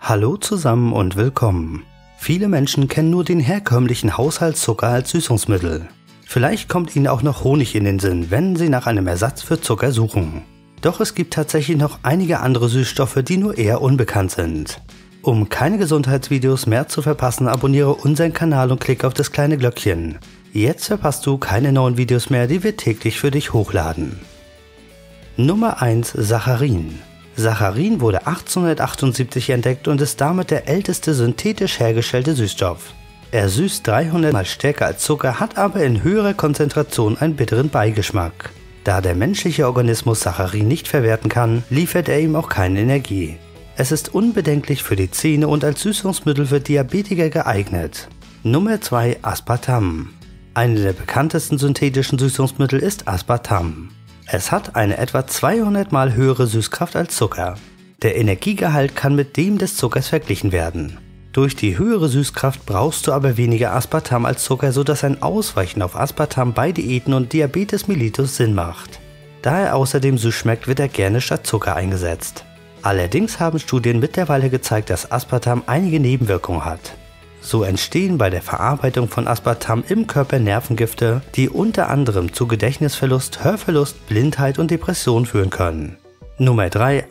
Hallo zusammen und willkommen. Viele Menschen kennen nur den herkömmlichen Haushaltszucker als Süßungsmittel. Vielleicht kommt ihnen auch noch Honig in den Sinn, wenn sie nach einem Ersatz für Zucker suchen. Doch es gibt tatsächlich noch einige andere Süßstoffe, die nur eher unbekannt sind. Um keine Gesundheitsvideos mehr zu verpassen, abonniere unseren Kanal und klicke auf das kleine Glöckchen. Jetzt verpasst du keine neuen Videos mehr, die wir täglich für dich hochladen. Nummer 1: Saccharin. Saccharin wurde 1878 entdeckt und ist damit der älteste synthetisch hergestellte Süßstoff. Er süßt 300 Mal stärker als Zucker, hat aber in höherer Konzentration einen bitteren Beigeschmack. Da der menschliche Organismus Saccharin nicht verwerten kann, liefert er ihm auch keine Energie. Es ist unbedenklich für die Zähne und als Süßungsmittel für Diabetiker geeignet. Nummer 2: Aspartam. Eine der bekanntesten synthetischen Süßungsmittel ist Aspartam. Es hat eine etwa 200 Mal höhere Süßkraft als Zucker. Der Energiegehalt kann mit dem des Zuckers verglichen werden. Durch die höhere Süßkraft brauchst du aber weniger Aspartam als Zucker, sodass ein Ausweichen auf Aspartam bei Diäten und Diabetes mellitus Sinn macht. Da er außerdem süß schmeckt, wird er gerne statt Zucker eingesetzt. Allerdings haben Studien mittlerweile gezeigt, dass Aspartam einige Nebenwirkungen hat. So entstehen bei der Verarbeitung von Aspartam im Körper Nervengifte, die unter anderem zu Gedächtnisverlust, Hörverlust, Blindheit und Depression führen können. Nummer 3: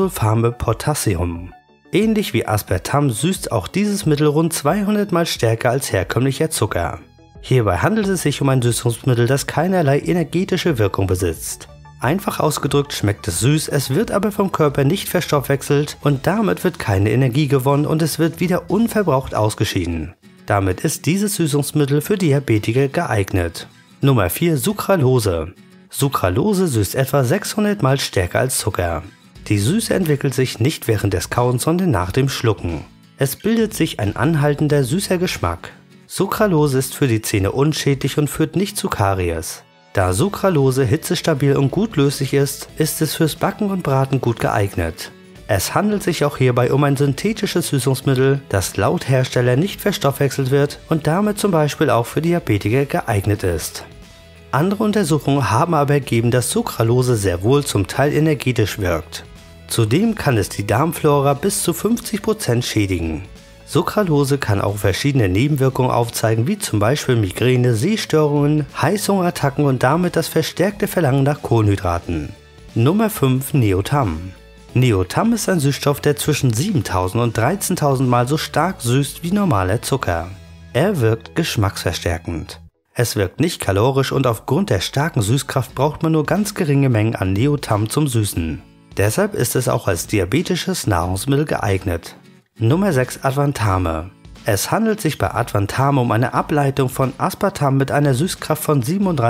Acesulfame-Potassium. Ähnlich wie Aspartam süßt auch dieses Mittel rund 200 Mal stärker als herkömmlicher Zucker. Hierbei handelt es sich um ein Süßungsmittel, das keinerlei energetische Wirkung besitzt. Einfach ausgedrückt schmeckt es süß, es wird aber vom Körper nicht verstoffwechselt und damit wird keine Energie gewonnen und es wird wieder unverbraucht ausgeschieden. Damit ist dieses Süßungsmittel für Diabetiker geeignet. Nummer 4: Sucralose. Sucralose süßt etwa 600 Mal stärker als Zucker. Die Süße entwickelt sich nicht während des Kauens, sondern nach dem Schlucken. Es bildet sich ein anhaltender süßer Geschmack. Sucralose ist für die Zähne unschädlich und führt nicht zu Karies. Da Sucralose hitzestabil und gut löslich ist, ist es fürs Backen und Braten gut geeignet. Es handelt sich auch hierbei um ein synthetisches Süßungsmittel, das laut Hersteller nicht verstoffwechselt wird und damit zum Beispiel auch für Diabetiker geeignet ist. Andere Untersuchungen haben aber ergeben, dass Sucralose sehr wohl zum Teil energetisch wirkt. Zudem kann es die Darmflora bis zu 50% schädigen. Sucralose kann auch verschiedene Nebenwirkungen aufzeigen, wie zum Beispiel Migräne, Sehstörungen, Heißhungerattacken und damit das verstärkte Verlangen nach Kohlenhydraten. Nummer 5: Neotam. Neotam ist ein Süßstoff, der zwischen 7000 und 13.000 Mal so stark süßt wie normaler Zucker. Er wirkt geschmacksverstärkend. Es wirkt nicht kalorisch und aufgrund der starken Süßkraft braucht man nur ganz geringe Mengen an Neotam zum Süßen. Deshalb ist es auch als diabetisches Nahrungsmittel geeignet. Nummer 6: Advantame. Es handelt sich bei Advantame um eine Ableitung von Aspartam mit einer Süßkraft von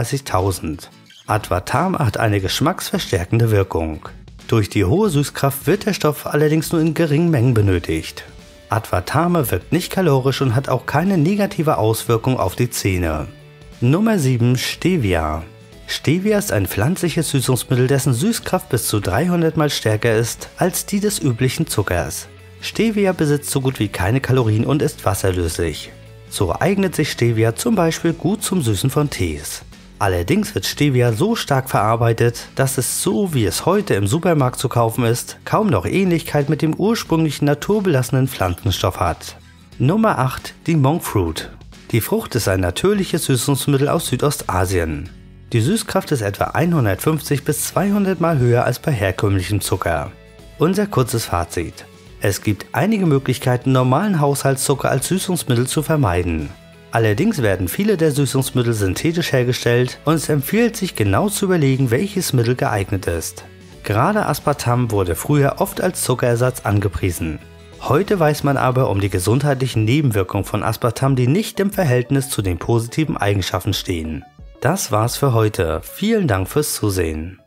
37.000. Advantame hat eine geschmacksverstärkende Wirkung. Durch die hohe Süßkraft wird der Stoff allerdings nur in geringen Mengen benötigt. Advantame wirkt nicht kalorisch und hat auch keine negative Auswirkung auf die Zähne. Nummer 7: Stevia. Stevia ist ein pflanzliches Süßungsmittel, dessen Süßkraft bis zu 300 Mal stärker ist als die des üblichen Zuckers. Stevia besitzt so gut wie keine Kalorien und ist wasserlöslich. So eignet sich Stevia zum Beispiel gut zum Süßen von Tees. Allerdings wird Stevia so stark verarbeitet, dass es, so wie es heute im Supermarkt zu kaufen ist, kaum noch Ähnlichkeit mit dem ursprünglichen naturbelassenen Pflanzenstoff hat. Nummer 8: die Monk Fruit. Die Frucht ist ein natürliches Süßungsmittel aus Südostasien. Die Süßkraft ist etwa 150 bis 200 Mal höher als bei herkömmlichem Zucker. Unser kurzes Fazit: Es gibt einige Möglichkeiten, normalen Haushaltszucker als Süßungsmittel zu vermeiden. Allerdings werden viele der Süßungsmittel synthetisch hergestellt und es empfiehlt sich genau zu überlegen, welches Mittel geeignet ist. Gerade Aspartam wurde früher oft als Zuckerersatz angepriesen. Heute weiß man aber um die gesundheitlichen Nebenwirkungen von Aspartam, die nicht im Verhältnis zu den positiven Eigenschaften stehen. Das war's für heute. Vielen Dank fürs Zusehen.